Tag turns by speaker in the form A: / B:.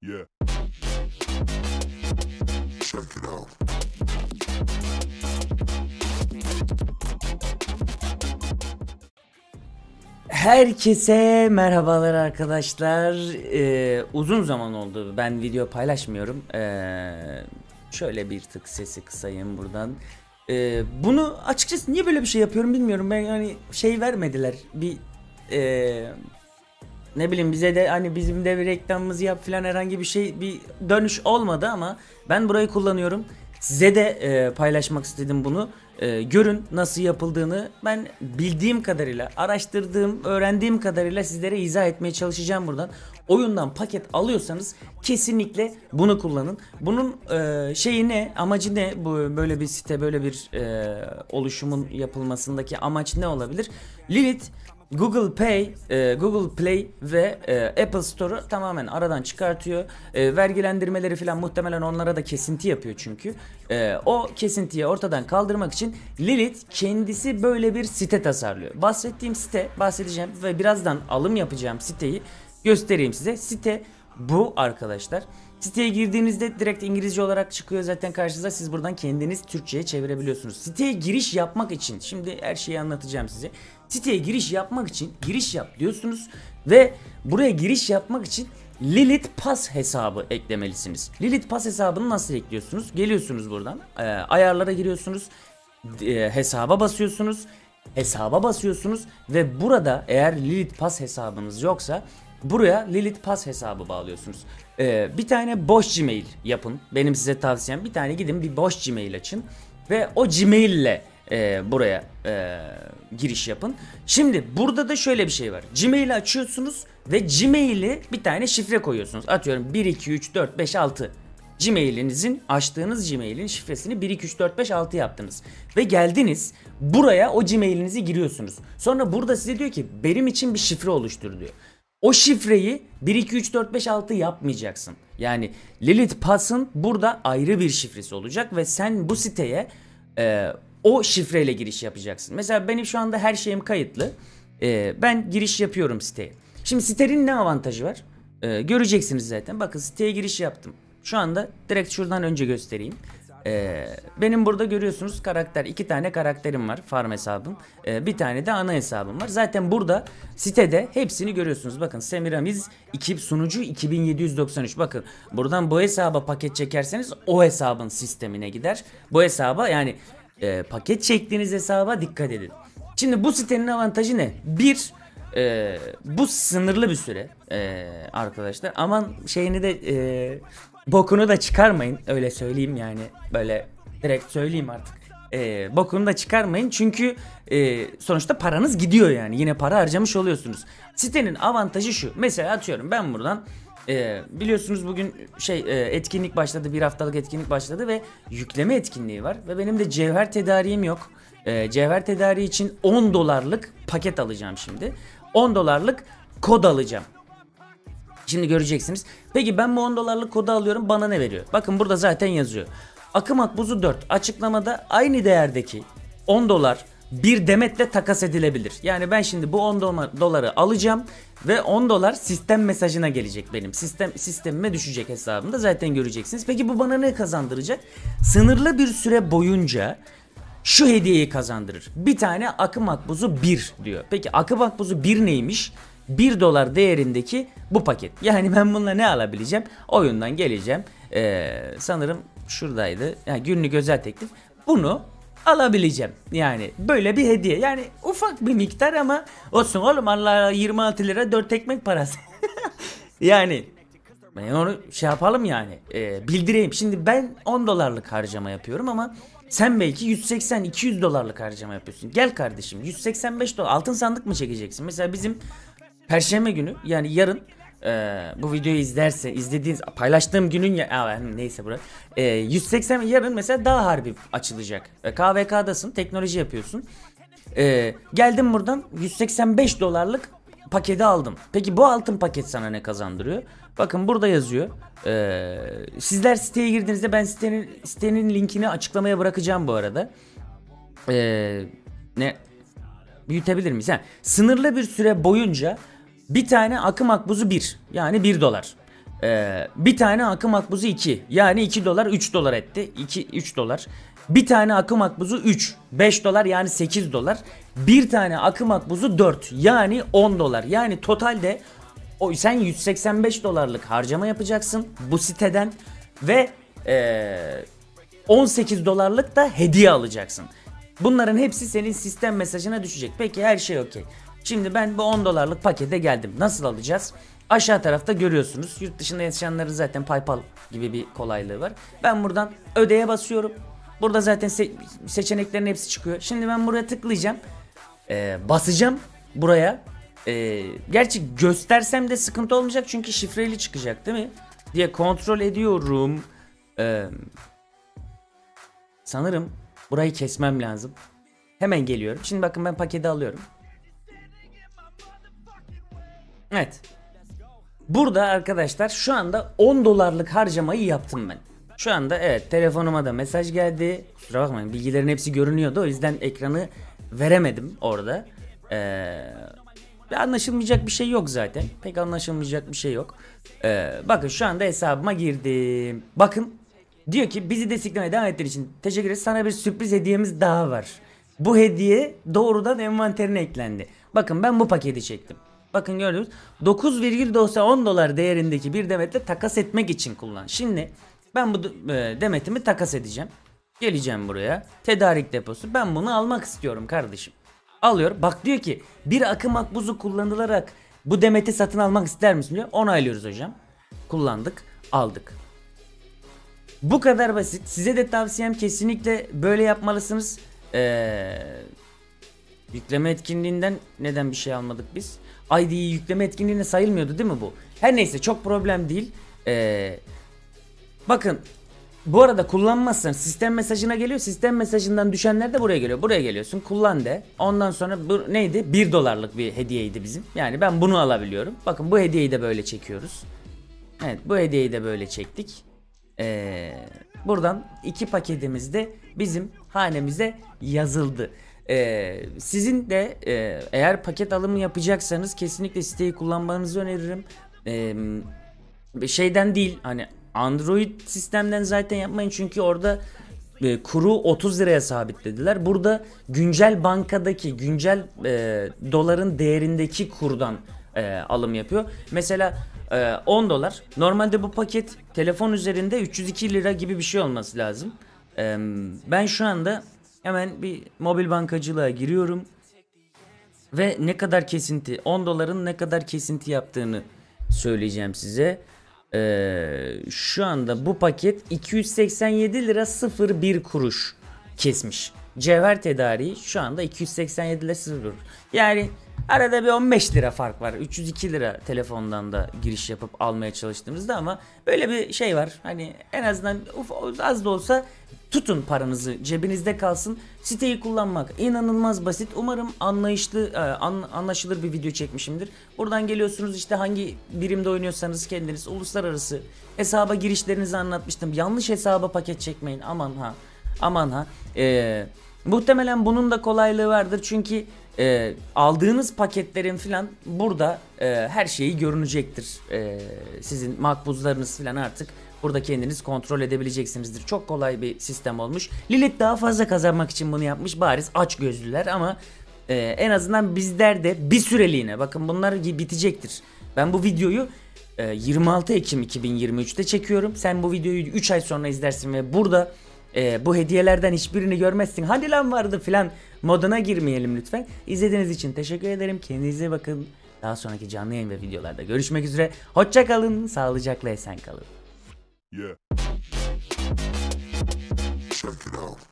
A: Yeah. Check it out.
B: Herkese merhabalar arkadaşlar. Uzun zaman oldu ben video paylaşmıyorum. Şöyle bir tık sesi kısayım buradan. Bunu açıkçası niye böyle bir şey yapıyorum bilmiyorum. Ben hani şey vermediler. Bir ne bileyim bize de hani bizim de bir reklamımızı yap falan herhangi bir şey bir dönüş olmadı ama ben burayı kullanıyorum. Size de paylaşmak istedim bunu. Görün nasıl yapıldığını. Ben bildiğim kadarıyla, araştırdığım, öğrendiğim kadarıyla sizlere izah etmeye çalışacağım buradan. Oyundan paket alıyorsanız kesinlikle bunu kullanın. Bunun şeyi ne, amacı ne? Bu böyle bir site, böyle bir oluşumun yapılmasındaki amaç ne olabilir? Lilith Google Play ve Apple Store'u tamamen aradan çıkartıyor. Vergilendirmeleri falan muhtemelen onlara da kesinti yapıyor çünkü. O kesintiyi ortadan kaldırmak için Lilith kendisi böyle bir site tasarlıyor. Bahsettiğim site, bahsedeceğim ve birazdan alım yapacağım siteyi göstereyim size. Site bu arkadaşlar. Siteye girdiğinizde direkt İngilizce olarak çıkıyor zaten karşınıza. Siz buradan kendiniz Türkçe'ye çevirebiliyorsunuz. Siteye giriş yapmak için, şimdi her şeyi anlatacağım size. Siteye giriş yapmak için giriş yap diyorsunuz ve buraya giriş yapmak için Lilith Pass hesabı eklemelisiniz. Lilith Pass hesabını nasıl ekliyorsunuz? Geliyorsunuz buradan, ayarlara giriyorsunuz, hesaba basıyorsunuz. Hesaba basıyorsunuz ve burada eğer Lilith Pass hesabınız yoksa buraya Lilith Pass hesabı bağlıyorsunuz. Bir tane boş Gmail yapın. Benim size tavsiyem, bir tane gidin bir boş Gmail açın ve o Gmail ile buraya giriş yapın. Şimdi burada da şöyle bir şey var. Gmail'i açıyorsunuz ve Gmail'i bir tane şifre koyuyorsunuz. Atıyorum 1 2 3 4 5 6. Gmail'inizin, açtığınız Gmail'in şifresini 1 2 3 4 5 6 yaptınız ve geldiniz buraya, o Gmail'inizi giriyorsunuz. Sonra burada size diyor ki benim için bir şifre oluştur diyor. O şifreyi 1 2 3 4 5 6 yapmayacaksın. Yani Lilith Pass'ın burada ayrı bir şifresi olacak ve sen bu siteye o şifreyle giriş yapacaksın. Mesela benim şu anda her şeyim kayıtlı. Ben giriş yapıyorum siteye. Şimdi sitenin ne avantajı var? Göreceksiniz zaten. Bakın siteye giriş yaptım. Şu anda direkt şuradan önce göstereyim. Benim burada görüyorsunuz karakter, 2 tane karakterim var, farm hesabım, bir tane de ana hesabım var. Zaten burada sitede hepsini görüyorsunuz. Bakın Semiramis 2 sunucu 2793. Bakın buradan bu hesaba paket çekerseniz o hesabın sistemine gider. Bu hesaba yani paket çektiğiniz hesaba dikkat edin. Şimdi bu sitenin avantajı ne? Bir, bu sınırlı bir süre arkadaşlar. Aman şeyini de bokunu da çıkarmayın, öyle söyleyeyim yani, böyle direkt söyleyeyim artık. Bokunu da çıkarmayın çünkü sonuçta paranız gidiyor yani, yine para harcamış oluyorsunuz. Sitenin avantajı şu, mesela atıyorum ben buradan biliyorsunuz bugün etkinlik başladı, bir haftalık etkinlik başladı ve yükleme etkinliği var ve benim de cevher tedariğim yok. Cevher tedariği için 10 dolarlık paket alacağım şimdi. 10 dolarlık kod alacağım. Şimdi göreceksiniz. Peki ben bu 10 dolarlık kodu alıyorum, bana ne veriyor? Bakın burada zaten yazıyor. Akım Akbuzu 4 açıklamada aynı değerdeki 10 dolar bir demetle takas edilebilir. Yani ben şimdi bu 10 doları alacağım ve 10 dolar sistem mesajına gelecek benim. Sistemime düşecek hesabımda, zaten göreceksiniz. Peki bu bana ne kazandıracak? Sınırlı bir süre boyunca şu hediyeyi kazandırır. Bir tane Akım Akbuzu 1 diyor. Peki Akım Akbuzu 1 neymiş? 1 dolar değerindeki bu paket. Yani ben bununla ne alabileceğim? Oyundan geleceğim. Sanırım şuradaydı. Yani günlük özel teklif. Bunu alabileceğim. Yani böyle bir hediye. Yani ufak bir miktar ama olsun oğlum, Allah, 26 lira 4 ekmek parası. Yani ben onu şey yapalım yani, bildireyim. Şimdi ben 10 dolarlık harcama yapıyorum ama sen belki 180-200 dolarlık harcama yapıyorsun. Gel kardeşim, 185 dolar altın sandık mı çekeceksin? Mesela bizim Perşembe günü, yani yarın, bu videoyu izlediğiniz paylaştığım günün neyse bura 180, yarın mesela daha harbi açılacak. KVK'dasın, teknoloji yapıyorsun. Geldim buradan 185 dolarlık paketi aldım. Peki bu altın paket sana ne kazandırıyor? Bakın burada yazıyor. Sizler siteye girdiğinizde, ben sitenin linkini açıklamaya bırakacağım bu arada. Ne büyütebilir miyiz? Sınırlı bir süre boyunca bir tane Akım Akbuzu 1, yani 1 dolar. Bir tane akı makbuzu 2. Yani 2 dolar 3 dolar etti. 3 dolar. Bir tane akı makbuzu 3. 5 dolar yani 8 dolar. Bir tane akı makbuzu 4. Yani 10 dolar. Yani totalde sen 185 dolarlık harcama yapacaksın bu siteden. Ve 18 dolarlık da hediye alacaksın. Bunların hepsi senin sistem mesajına düşecek. Peki her şey okey. Şimdi ben bu 10 dolarlık pakete geldim. Nasıl alacağız? Aşağı tarafta görüyorsunuz. Yurt dışında yaşayanların zaten PayPal gibi bir kolaylığı var. Ben buradan ödeye basıyorum. Burada zaten seçeneklerin hepsi çıkıyor. Şimdi ben buraya tıklayacağım. Basacağım buraya. Gerçi göstersem de sıkıntı olmayacak çünkü şifreli çıkacak değil mi? Diye kontrol ediyorum. Sanırım burayı kesmem lazım. Hemen geliyorum. Şimdi bakın ben paketi alıyorum. Evet. Burada arkadaşlar şu anda 10 dolarlık harcamayı yaptım ben. Şu anda evet telefonuma da mesaj geldi. Kusura bakmayın bilgilerin hepsi görünüyordu. O yüzden ekranı veremedim orada. Anlaşılmayacak bir şey yok zaten. Pek anlaşılmayacak bir şey yok. Bakın şu anda hesabıma girdim. Bakın diyor ki bizi desteklemeye devam ettiğin için teşekkür ederiz. Sana bir sürpriz hediyemiz daha var. Bu hediye doğrudan envanterine eklendi. Bakın ben bu paketi çektim. Bakın gördünüz 9,10 dolar değerindeki bir demetle takas etmek için kullan. Şimdi ben bu demetimi takas edeceğim. Geleceğim buraya. Tedarik deposu. Ben bunu almak istiyorum kardeşim. Alıyor. Bak diyor ki bir akı makbuzu kullanılarak bu demeti satın almak ister misin diyor. Onaylıyoruz hocam. Kullandık. Aldık. Bu kadar basit. Size de tavsiyem kesinlikle böyle yapmalısınız. Yükleme etkinliğinden neden bir şey almadık biz? ID'yi yükleme etkinliğine sayılmıyordu değil mi bu? Her neyse çok problem değil. Bakın bu arada kullanmazsan sistem mesajına geliyor. Sistem mesajından düşenler de buraya geliyor. Buraya geliyorsun kullan de. Ondan sonra bu neydi? 1 dolarlık bir hediyeydi bizim. Yani ben bunu alabiliyorum. Bakın bu hediyeyi de böyle çekiyoruz. Evet bu hediyeyi de böyle çektik. Buradan 2 paketimiz de bizim hanemize yazıldı. Sizin de eğer paket alımı yapacaksanız kesinlikle siteyi kullanmanızı öneririm. Şeyden değil hani Android sistemden zaten yapmayın çünkü orada kuru 30 liraya sabitlediler. Burada güncel bankadaki güncel doların değerindeki kurdan alım yapıyor. Mesela 10 dolar. Normalde bu paket telefon üzerinde 302 lira gibi bir şey olması lazım. Ben şu anda hemen bir mobil bankacılığa giriyorum. Ve ne kadar kesinti 10 doların ne kadar kesinti yaptığını söyleyeceğim size. Şu anda bu paket 287 lira 01 kuruş kesmiş. Cevher tedariği şu anda 287 lira 01. Yani arada bir 15 lira fark var. 302 lira telefondan da giriş yapıp almaya çalıştığımızda ama böyle bir şey var. Hani en azından az da olsa tutun paranızı cebinizde kalsın. Siteyi kullanmak inanılmaz basit. Umarım anlaşılır bir video çekmişimdir. Buradan geliyorsunuz işte hangi birimde oynuyorsanız kendiniz uluslararası hesaba girişlerinizi anlatmıştım. Yanlış hesaba paket çekmeyin aman ha. Aman ha. Muhtemelen bunun da kolaylığı vardır çünkü aldığınız paketlerin filan burada her şeyi görünecektir. Sizin makbuzlarınız filan artık burada kendiniz kontrol edebileceksinizdir. Çok kolay bir sistem olmuş. Lilith daha fazla kazanmak için bunu yapmış. Bariz aç gözlüler ama en azından bizler de bir süreliğine bakın bunlar bitecektir. Ben bu videoyu 26 Ekim 2023'te çekiyorum. Sen bu videoyu 3 ay sonra izlersin ve burada bu hediyelerden hiçbirini görmezsin. Hadi lan vardı filan moduna girmeyelim lütfen. İzlediğiniz için teşekkür ederim. Kendinize bakın. Daha sonraki canlı yayın ve videolarda görüşmek üzere. Hoşça kalın. Sağlıcakla esen kalın.
A: Yeah. Check it out.